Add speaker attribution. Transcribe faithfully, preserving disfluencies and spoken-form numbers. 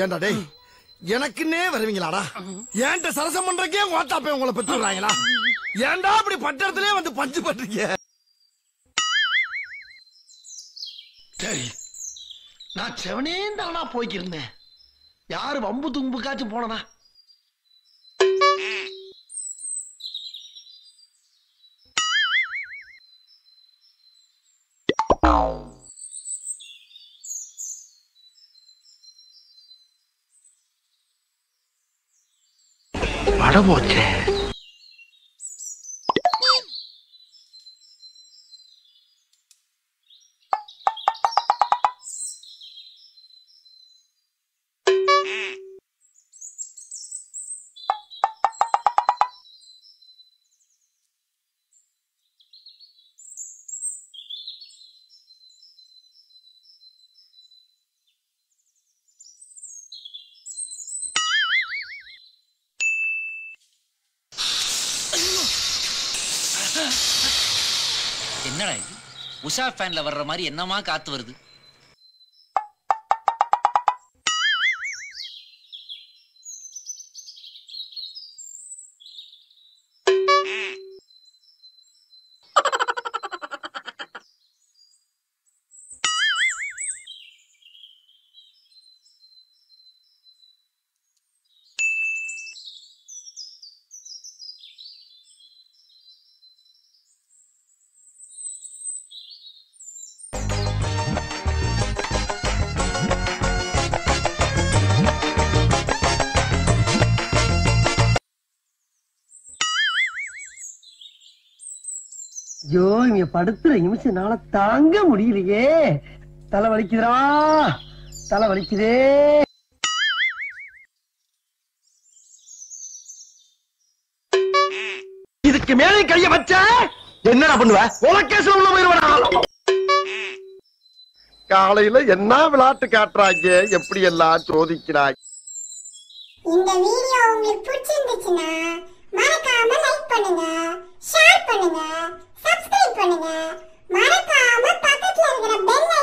Speaker 1: ஏண்டா டேய், எனக்குன்னே வருவீங்களாடா? ஏன்ட்ட சரசம் பண்றக்கே ஓட்டாப்பே உங்களை பெற்று விடுறாங்களா? ஏன்டா அப்படி பட்டத்திலே வந்து பஞ்சு பண்றீங்க?
Speaker 2: சரி, நான் செவனே தானா போய்க்கிருந்தேன். யாரு வம்பு தும்புக்காச்சும் போனனா? வட போச்சே.
Speaker 3: என்னடா இது? உஷா ஃபேன்ல வர்ற மாதிரி என்னமா காத்து வருது?
Speaker 2: ஐயோ, இங்க படுத்துற நிமிஷம்னால தாங்க முடியலையே. தலை வலிக்குதுடா, தலை வலிக்குதே. இதுக்கு மேலே கைய வச்ச என்னடா பண்ணுவ? உலகேஸ்ல உள்ள போயிருவா.
Speaker 1: காலையில என்ன விளையாட்டு காட்டுறாங்க, எப்படி எல்லாம் சோதிக்கிறாங்க.
Speaker 4: இந்த வீடியோ உங்களுக்கு பிடிச்சிருந்துச்சுன்னா மறக்காம லைக் பண்ணுங்க, ஷேர் பண்ணுங்க, சப்ஸ்கிரைப் பண்ணுங்க. மறக்காம பக்கத்துல இருக்கிற பெல்